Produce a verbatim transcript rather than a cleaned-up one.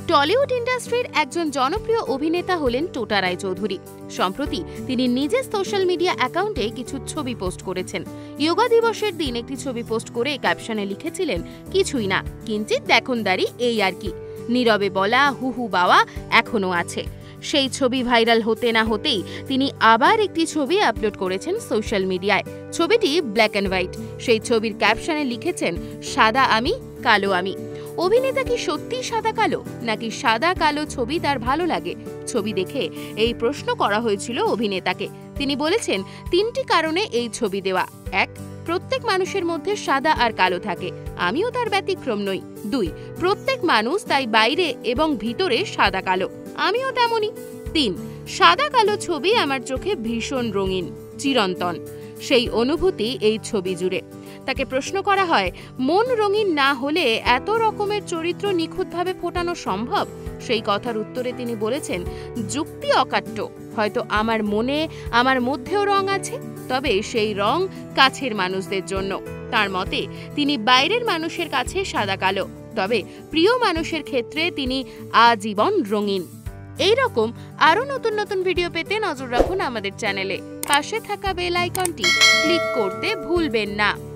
Tollywood ইন্ডাস্ট্রির একজন জনপ্রিয় অভিনেতা হলেন টোটা রায়চৌধুরী। সম্প্রতি তিনি নিজের সোশ্যাল মিডিয়া অ্যাকাউন্টে কিছু ছবি পোস্ট করেছেন। যোগা দিবসের দিন একটি ছবি পোস্ট করে ক্যাপশনে লিখেছিলেন, কিছুই না, কিঞ্চিৎ দেখনদারি, এই আর কি, নীরবে বলা হু হু বাওয়া এখনো আছে। সেই ছবি ভাইরাল হতে না হতেই তিনি আবার একটি ছবি আপলোড করেছেন সোশ্যাল মিডিয়ায়। ছবিটি ব্ল্যাক অ্যান্ড হোয়াইট। সেই ছবির ক্যাপশনে লিখেছেন, সাদা আমি, কালো আমি। অভিনেতা কি সত্যি সাদা কালো, নাকি সাদা কালো ছবি তার ভালো লাগে? ছবি দেখে এই প্রশ্ন করা হয়েছিল অভিনেতাকে। তিনি বলেছেন, তিনটি কারণে এই ছবি দেওয়া। এক, প্রত্যেক মানুষের মধ্যে সাদা আর কালো থাকে, আমিও তার ব্যতিক্রম নই। দুই, প্রত্যেক মানুষ তাই বাইরে এবং ভিতরে সাদা কালো, আমিও তেমনই। তিন, সাদা কালো ছবি আমার চোখে ভীষণ রঙিন, চিরন্তন, সেই অনুভূতি এই ছবি জুড়ে। তাকে প্রশ্ন করা হয়, মন রঙিন না হলে এত রকমের চরিত্র নিখুঁতভাবে ফোটানো সম্ভব? সেই কথার উত্তরে তিনি বলেছেন, যুক্তি অকাট্য। হয়তো আমার মনে, আমার মধ্যেও রং আছে, তবে সেই রং কাছের মানুষদের জন্য। তার মতে তিনি বাইরের মানুষের কাছে সাদা কালো, তবে প্রিয় মানুষের ক্ষেত্রে তিনি আজীবন রঙিন। এই রকম আরো নতুন নতুন ভিডিও পেতে নজর রাখুন আমাদের চ্যানেলে। পাশে থাকা বেল আইকনটি ক্লিক করতে ভুলবেন না।